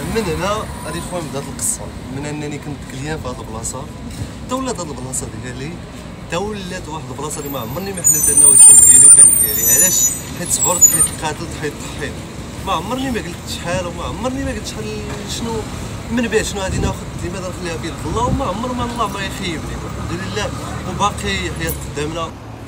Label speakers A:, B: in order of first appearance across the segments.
A: من هنا غادي خويا بدات القصه، من انني كنت كليان في هذه البلاصه حتى ولات هذه البلاصه ديالي، حتى ولات واحد البلاصه اللي ما عمرني ما حلمت انه تكون ديالي وكانت ديالي. علاش؟ حيت صبرت، حيت القاتل، حيت ضحيت. ما عمرني ما قلت شحال، وما عمرني ما قلت شحال شنو من بعد شنو غادي ناخذ، لماذا نخليها بيد الله، وما عمر ما الله ما يخيبني. الحمد لله وباقي حياه قدامنا.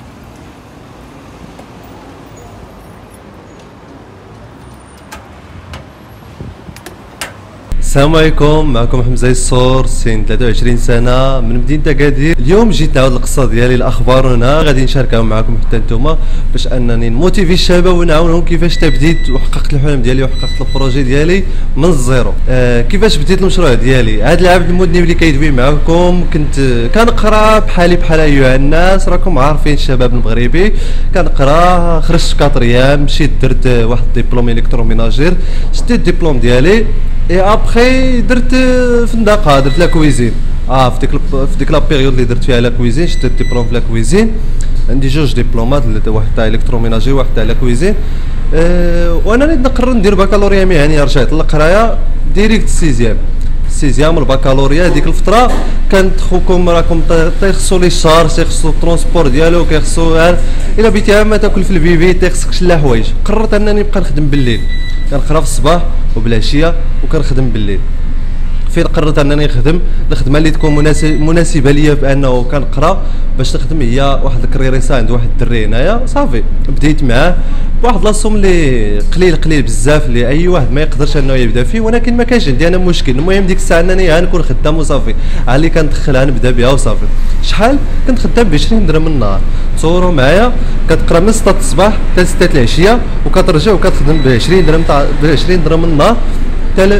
A: السلام عليكم، معكم حمزه الصور، سن 23 سنه من مدينه اكادير. اليوم جيت نعاود القصه ديالي، الاخبار هنا غادي نشاركها معكم حتى نتوما، باش انني نموتيفي الشباب ونعاونهم كيفاش بديت وحققت الحلم ديالي وحققت البروجي ديالي من الزيرو. كيفاش بديت المشروع ديالي. هذا العبد المذنب اللي كيدوي معكم كنت كنقرا بحالي ايها الناس، راكم عارفين الشباب المغربي. كنقرا، خرجت في 4 مشيت درت واحد الدبلوم الكتروميناجير، شديت الدبلوم ديالي اي ابخي درت فندقه، درت لا كويزين. في ديك لا بيريود اللي درت فيها لا كويزين شديت ديبلوم في لا كويزين. عندي جوج ديبلومات، واحد تاع الكتروميناجي وواحد تاع لا كويزين. وانا نقرر ندير بكالوريا مهنيه، رجعت للقرايه ديريكت سيزيام البكالوريا. ديك الفتره كانت خوكم راكم تيخصو لي الشهر، تيخصو الترونسبور ديالو، كيخصو الا بيتي ما تاكل في البيبي، تيخصك شلا حوايج. قررت انني نبقى نخدم بالليل، كنقرا في الصباح وبالعشيه وكنخدم بالليل. فين قررت انني نخدم الخدمه اللي تكون مناسبه ليا، بانه كنقرا باش نخدم هي واحد الكريريسا عند واحد الدري هنايا. صافي بديت معاه بواحد لاصوم اللي قليل بزاف، اللي اي واحد ما يقدرش انه يبدا فيه، ولكن ما كانش عندي انا مشكل. المهم ديك الساعه انني نكون خدام وصافي، اللي كندخلها نبدا بها وصافي. شحال كنت خدام ب 20 درهم النهار. تصوروا معايا، كتقرا من 6 الصباح حتى 6 العشيه، وكترجع وكتخدم ب 20 درهم النهار حتى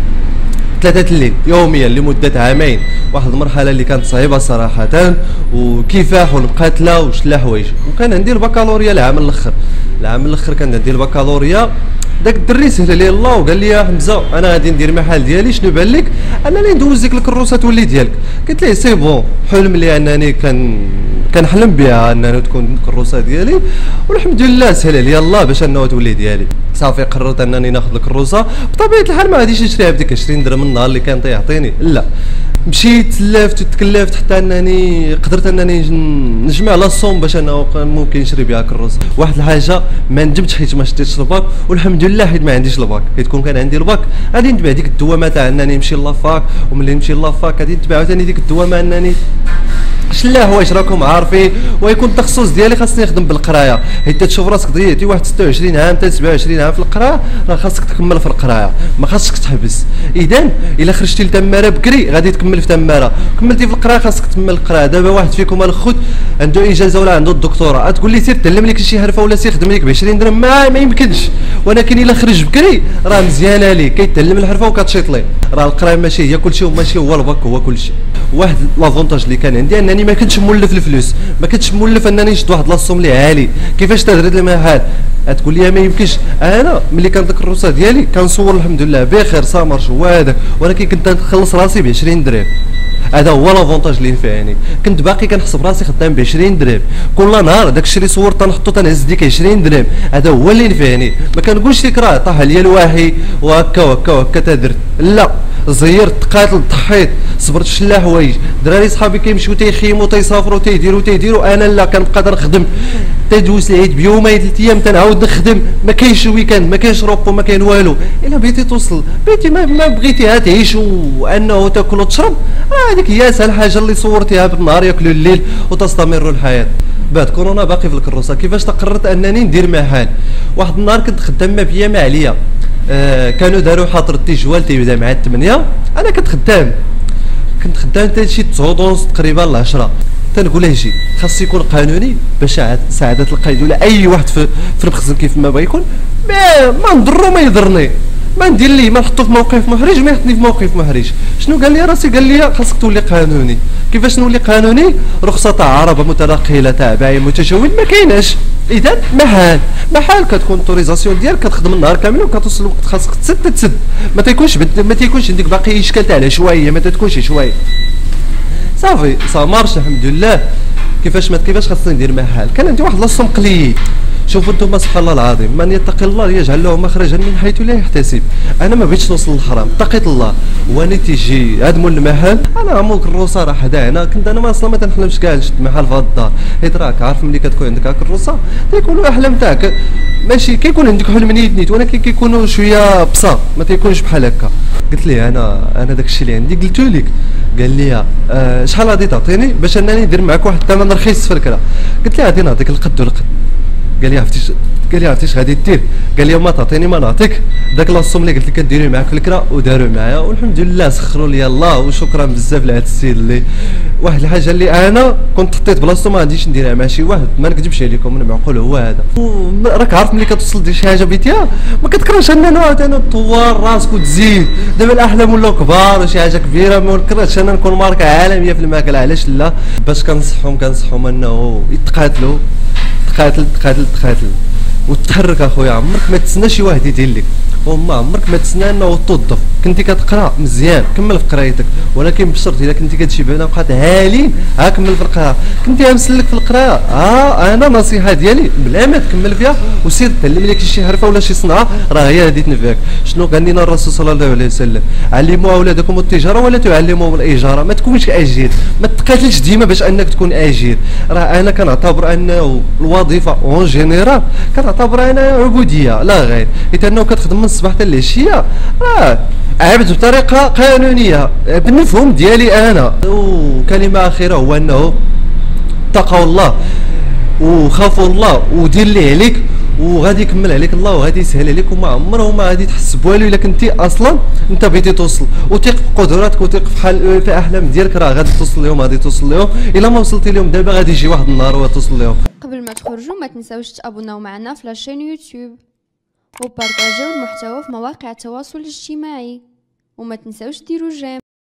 A: 3 الليل يوميا لمده عامين. واحد المرحله اللي كانت صعيبه صراحه، وكفاح والمقاتله وشلا حوايج. وكان عندي البكالوريا العام الاخر كان عندي البكالوريا. داك الدري سهل لي الله وقال لي يا حمزه انا غادي ندير محل ديالي، شنو بان لك انني ندوز ديك الكروسه تولي ديالك. قلت ليه سي بون، حلم لي انني كنحلم بها انه تكون الكروسه ديالي، والحمد لله سهل لي الله باش انه تولي ديالي. صافي قررت انني ناخذ الكروسه. بطبيعه الحال ما غاديش نشريها بديك 20 درهم النهار اللي كان تيعطيني، لا، مشيت تكلفت حتى انني قدرت انني نجمع لاصوم باش انه ممكن نشري بها كروسه. واحد الحاجه ما ندمتش حيت ما شديتش الباك، والحمد لله حيت ما عنديش الباك. حيت كون كان عندي الباك غادي نتبع ديك الدوامه تاع انني نمشي لافاك، وملي نمشي لافاك غادي نتبع عاوتاني ديك الدوامه انني شلا حوايج راكم عارفين. ويكون التخصص ديالي خاصني نخدم بالقرايه، حيت تشوف راسك ضيعتي واحد 26 عام حتى 27 عام في القرايه، راه خاصك تكمل في القرايه، ما خاصكش تحبس. اذا الا خرجتي لتماره بكري غادي تكمل في تماره، كملتي في القرايه خاصك تكمل القرايه. دابا واحد فيكم الخوت عنده اجازه ولا عنده الدكتوراه، تقول لي سير تعلم لك شي حرفه ولا سير خدم لك ب 20 درهم، ما يمكنش. ولكن الا خرج بكري راه مزيانه ليه، كيتعلم الحرفه وكتشيط ليه. راه القرايه ماشي هي كلشي، وماشي هو الباك هو كلشي. واحد لافونتاج اللي كان عندي انني ما كنتش مولف الفلوس، ما كنتش مولف انني نشد واحد لاصوم اللي عالي. كيفاش تدرت لي محل؟ تقول لي ما يمكنش. انا ملي كانت الكروسه ديالي كنصور الحمد لله بخير سامر شو هذاك، ولكن كنت نخلص راسي ب 20 درهم. هذا هو لافونتاج اللي نفعني. كنت باقي كنحسب راسي خدام ب 20 درهم كل نهار، داك الشيء اللي صورت تنحطو تنهز ديك 20 درهم. هذا هو اللي نفعني. ما كنقولش لك راه طاح عليا الواحي وهكا تدرت، لا، زيرت، قاتلت، ضحيت، صبرت شلا حوايج. دراري صحابي كيمشيو تيخيموا تيسافروا تيديروا، انا لا، كنبقى تنخدم تدوز العيد بيومين 3 ايام تنعاود نخدم. ما كاينش ويكاند، ما كاينش روبو، ما كاين والو. الا بغيتي توصل بغيتي ما بغيتيها تعيش وانه تاكل وتشرب، هذيك هي اسهل حاجه اللي صورتيها بالنهار ياكلوا الليل وتستمر الحياه. بعد كورونا باقي في الكروسه. كيفاش تقررت انني ندير محل؟ واحد النهار كنت خدام ما بيا ما عليا، كانوا داروا حاطر التيجوال تيبدا مع 8، انا كنت خدام حتى شي 9 تقريبا ل 10. تنقول له جي خاص يكون قانوني باش سعاده القائد ولا اي واحد في المخزن كيف ما بغا يكون، ما نضرو ما يضرني، ما ندير ليه، ما نحطو في موقف محرج ما يحطني في موقف محرج. شنو قال لي راسي؟ قال لي خاصك تولي قانوني. كيفاش نولي قانوني؟ رخصه تاع عربه متنقله تاع بايع متجول ما كايناش. اذا محال كتكون اوتوريزاسيون ديالك كتخدم النهار كامل وكتوصل الوقت خاصك تسد. ما تيكونش عندك باقي اشكال تاع العشوائيه، ما تكونش عشوائي. صافي مارش الحمد لله. كيفاش خاصني ندير محل؟ كان عندي واحد لاصوم قليل، شوفوا انتم سبحان الله العظيم، من يتقي الله يجعل له مخرجا من حيث لا يحتسب. انا ما بغيتش نوصل للحرام، اتقيت الله وانا تيجي هاد مول المحل انا عمو كروسه راه حدا هنا، كنت انا ما اصلا ما تنحلمش كاع نشد محل في هاد الدار، حيت راك عارف ملي كتكون عندك هاك الكروسه تيكونوا احلام تاعك ماشي كيكون عندك حلم نيت ولكن كيكونوا شويه بصا ما تيكونش بحال هكا. قلت ليه انا داك الشيء اللي عندي قلت لك، قال لي شحال غادي تعطيني باش انني ندير معاك واحد الثمن رخيص في الكرا. قلت له غادي نعطيك القد والقد. قال لي عرفتي اش غادي دير؟ قال لي ما تعطيني ما نعطيك داك لاصوم اللي قلت لك كديروا معاك في الكرا وداروا معايا، والحمد لله سخروا لي الله وشكرا بزاف لهذا السيد اللي واحد الحاجه اللي انا كنت حطيت بلاصتو ما غاديش نديرها مع شي واحد، ما نكذبش عليكم انا معقول هو هذا. راك عارف ملي كتوصل دير شي حاجه بيتيا ما كتكرهش اننا عاوتاني تطور راسك وتزيد، دابا الاحلام ولاو كبار وشي حاجه كبيره ما كرهتش انا نكون ماركه عالميه في الماكله، علاش لا؟ باش كنصحهم انه يتقاتلوا تقاتل وتحرك اخويا، عمرك ما تسنى شي واحد يدير لك، وما عمرك ما تسنى انه توظف. كنتي كتقرا مزيان كمل في قرايتك، ولكن بشرط الا كنتي كتشي بنا بقات هالين كمل في القراءه، كنتي مسلك في القراءه انا نصيحه ديالي بلا ما تكمل فيها وسير تعلم لك شي حرفه ولا شي صنعه راه هي هذه تنفعك. شنو قال لنا الرسول صلى الله عليه وسلم؟ علموا اولادكم التجاره ولا تعلموهم الاجاره. ما تكونش اجير، ما تقاتلش ديما باش انك تكون اجير. راه انا كنعتبر انه الوظيفه اون جينيرال كنعتبر انا عبوديه لا غير، حيت انه كتخدم من الصباح حتى العشيه راه عبد بطريقه قانونيه بالمفهوم ديالي انا. وكلمه اخيره هو انه اتقوا الله وخافوا الله ودير اللي عليك وغادي يكمل عليك الله وغادي يسهل عليك، وما عمره ما غادي تحس بوالو الا كنتي اصلا انت بغيتي توصل. وثق في قدراتك وثق في احلام ديالك، راه غادي توصل لهم غادي توصل لهم، الا ما وصلتي لهم دابا غادي يجي واحد النهار وتوصل لهم.
B: قبل ما تخرجوا ما تنساوش تابوناو معنا في لاشين يوتيوب وبارطاجيو المحتوى في مواقع التواصل الاجتماعي، وما تنساوش ديروا جيم.